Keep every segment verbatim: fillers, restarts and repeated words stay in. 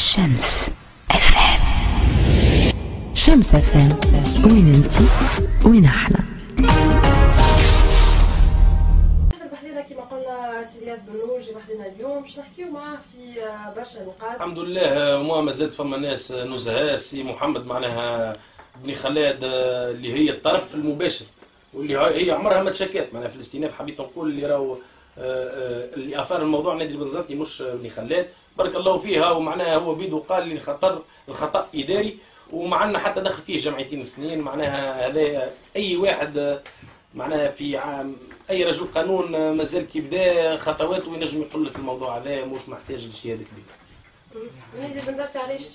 شمس اف ام. شمس اف ام، وين انتي وين احنا. بحذينا كما قلنا سي رياض بن نور جي بحذينا اليوم باش نحكيو معاه في برشا نقاط. الحمد لله ما مازالت فما ناس نزهاء. سي محمد معناها بن خلاد اللي هي الطرف المباشر واللي هي عمرها ما تشكات معناها في الاستئناف. حبيت نقول اللي راهو اللي اثار الموضوع نادي البنزرتي مش بن خلاد بارك الله فيها، ومعناها هو بيدو قال لي خطر الخطا اداري ومعنا حتى دخل فيه جمعيتين اثنين. معناها هذا اي واحد معناها في عام اي رجل قانون مازال كي بدا خطواته وينجم يقول لك الموضوع هذا مش محتاج لشيء هذا كبير. نادي البنزرتي علاش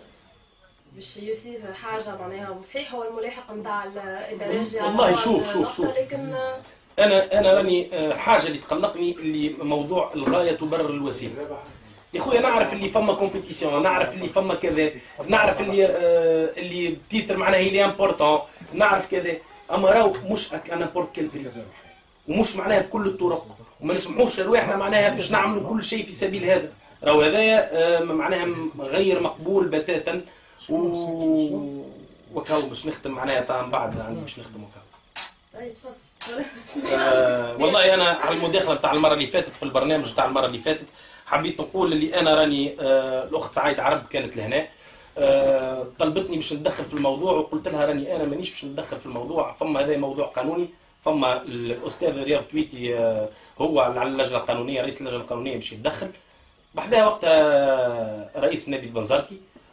باش يثير حاجه معناها صحيح هو الملاحق نتاع الادارات والله شوف شوف شوف لكن انا انا راني الحاجه اللي تقلقني اللي موضوع الغايه تبرر الوسيله. يا خويا نعرف اللي فما كومبيتيسيون، نعرف اللي فما كذا، نعرف اللي آه اللي تيتر معناها هي امبورطون، نعرف كذا، اما راهو مش انا بورت كيل بري ومش معناها بكل الطرق، وما نسمحوش لرواحنا معناها باش نعملوا كل شيء في سبيل هذا. راهو هذايا آه معناها غير مقبول بتاتا. و وكاو باش نختم معناها تاع من بعد عندي باش نختم وكاو. طيب تفضل. آه والله انا على المداخله نتاع المره اللي فاتت في البرنامج نتاع المره اللي فاتت حبيت نقول اللي انا راني آه الاخت عايده عرب كانت لهنا آه طلبتني باش نتدخل في الموضوع وقلت لها راني انا مانيش باش نتدخل في الموضوع. فما هذا موضوع قانوني، فما الاستاذ رياض تويتي آه هو على اللجنه القانونيه رئيس اللجنه القانونيه باش يتدخل. بحذاها وقتها رئيس نادي البنزرتي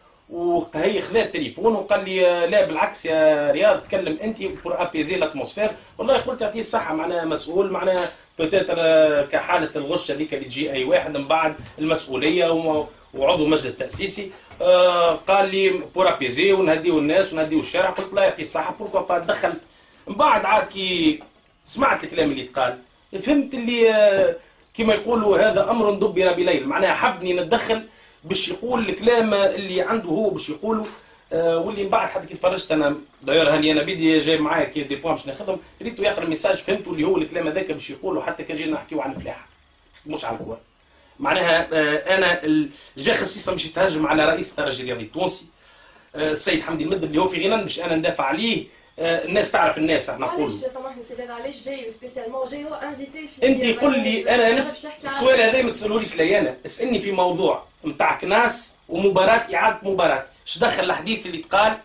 وهي خذا التليفون وقال لي لا بالعكس يا رياض تكلم انت بور ابيزي لاتموسفير. والله قلت يعطيه الصحه معناها مسؤول معناها بوتيتر كحاله الغش هذيك اللي تجي اي واحد من بعد المسؤوليه وعضو مجلس تاسيسي. آه قال لي بور ابيزي ونهديو الناس ونهديو الشارع. قلت لا يعطيه الصحه بوركوا با دخلت. من بعد عاد كي سمعت الكلام اللي تقال فهمت اللي آه كما يقولوا هذا امر دبر بليل، معناها حبني نتدخل باش يقول الكلام اللي عنده هو باش يقوله. آه واللي من بعد حتى كي تفرجت انا داير هاني انا بيدي جاي معايا كي دي بوان باش ناخذهم ريتو يقرا الميساج فهمتوا اللي هو الكلام هذاك باش يقوله حتى كان جينا نحكيو عن الفلاحه مش على الكوره. معناها آه انا جا خصيصا باش يتهجم على رئيس الترجي الرياضي التونسي آه السيد حمدي المدب اللي هو في غنى باش انا ندافع عليه. آه الناس تعرف الناس احنا نقول. علاش سامحني سي رياض علاش جاي سبيسيالمون جاي هو انفيتي في انت قل لي انا نس... السؤال هذا ما تسالوليش لي انا، اسالني في موضوع نتاع كناس ومباراه اعاده مباراه. ايش دخل الحديث اللي تقال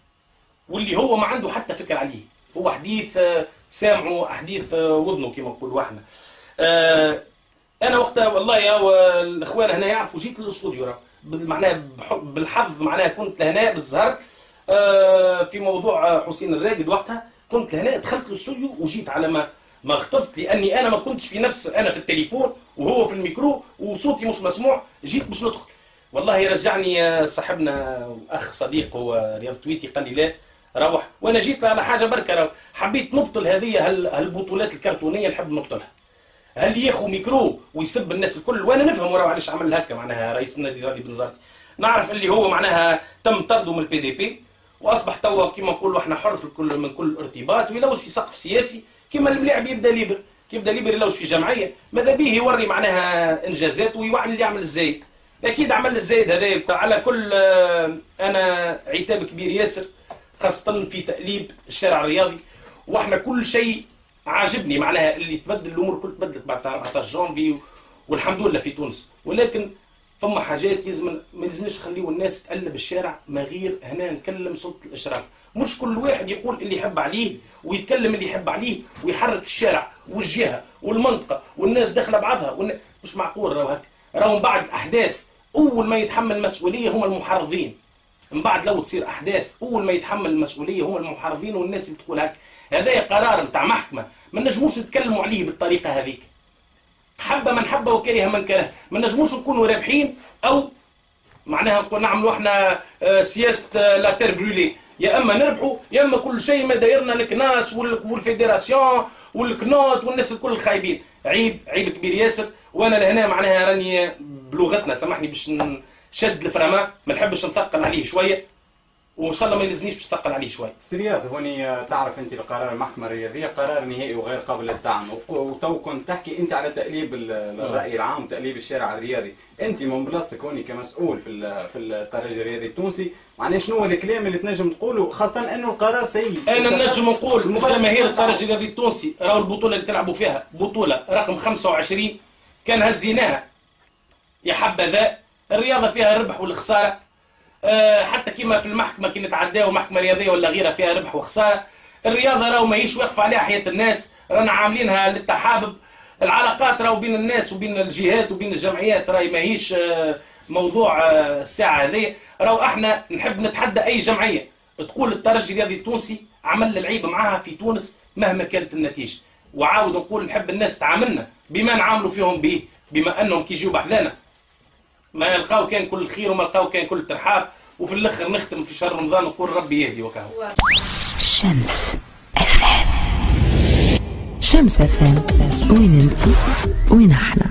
واللي هو ما عنده حتى فكر عليه، هو حديث سامعه حديث وذنه كما نقولوا احنا. آه انا وقتها والله يا الاخوان هنا يعرفوا جيت للاستوديو معناها بالحظ معناها كنت لهنا بالزهر آه في موضوع حسين الراقد. وقتها كنت لهنا دخلت الاستوديو وجيت على ما ما خطفت لاني انا ما كنتش في نفس انا في التليفون وهو في الميكرو وصوتي مش مسموع. جيت باش ندخل والله رجعني صاحبنا واخ صديق هو رياض تويتي قال لي لا روح. وانا جيت على حاجه بركه حبيت نبطل هذه هالبطولات الكرتونيه نحب نبطلها. هل ياخذ ميكرو ويسب الناس الكل وانا نفهم وراه علاش عمل هكا معناها رئيس النادي الرياضي بنزرتي. نعرف اللي هو معناها تم طرده من البي دي بي واصبح توا كما نقولوا احنا حر في الكل من كل ارتباط ويلوج في سقف سياسي كما الملاعب يبدا ليبر كي يبدا ليبر يلوج في جمعيه ماذا به يوري معناها انجازات ويوعد اللي يعمل الزايد. اكيد عمل الزايد هذا على كل. انا عتاب كبير ياسر خاصه في تأليب الشارع الرياضي واحنا كل شيء عاجبني معناها اللي تبدل الامور كل تبدلت بعد جانفي والحمد لله في تونس. ولكن فما حاجات لازم ما لازمناش نخليو الناس تقلب الشارع ما غير هنا نكلم سلطه الاشراف. مش كل واحد يقول اللي يحب عليه ويتكلم اللي يحب عليه ويحرك الشارع والجهه والمنطقه والناس داخله بعضها والن... مش معقول. راهو هكا راهو من بعد الاحداث اول ما يتحمل المسؤوليه هم المحرضين. من بعد لو تصير احداث اول ما يتحمل المسؤوليه هم المحرضين والناس اللي تقول هكا. هذا قرار نتاع محكمه ما نجموش نتكلموا عليه بالطريقه هذيك. حب من حب وكره من كره. ما نجموش نكونوا رابحين او معناها نعملوا احنا سياسه لا تير برولي. يا اما نربحوا يا اما كل شيء ما دايرنا الكناس والفيدراسيون والكنوت والناس الكل خايبين. عيب عيب كبير ياسر. وانا لهنا معناها راني بلغتنا سامحني باش نشد الفرما ما نحبش نثقل عليه شويه وان شاء الله ما يلزنيش باش تثقل عليه شوي. سرياد هوني تعرف انت القرار المحكمه الرياضيه قرار نهائي وغير قابل للدعم، وتو كنت تحكي انت على تقليب الراي العام وتقليب الشارع الرياضي، انت من بلاصتك هوني كمسؤول في في الترجي الرياضي التونسي، معناه شنو هو الكلام اللي تنجم تقوله خاصه انه القرار سيء؟ انا نجم نقول جماهير الترجي الرياضي التونسي راهو البطوله اللي تلعبوا فيها بطوله رقم خمسة وعشرين كان هزيناها يا حبذا، الرياضه فيها الربح والخساره، أه حتى كيما في المحكمه كي نتعداو محكمه رياضيه ولا غيرها فيها ربح وخساره، الرياضه راهو ماهيش واقفه عليها حياه الناس، رانا عاملينها للتحابب، العلاقات راهو بين الناس وبين الجهات وبين الجمعيات راهي ماهيش أه موضوع أه الساعه هذه، راهو احنا نحب نتحدى اي جمعيه تقول الترجي الرياضي التونسي عمل العيبه معاها في تونس مهما كانت النتيجه، وعاود نقول نحب الناس تعاملنا بما نعاملوا فيهم به، بما انهم كي يجيو بحذانا ما يلقاو كان كل خير وما لقاو كان كل ترحاب، وفي الاخر نختم في شهر رمضان نقول ربي يهدي وكهو. شمس اف ام. شمس اف ام، وين انتي وين احنا.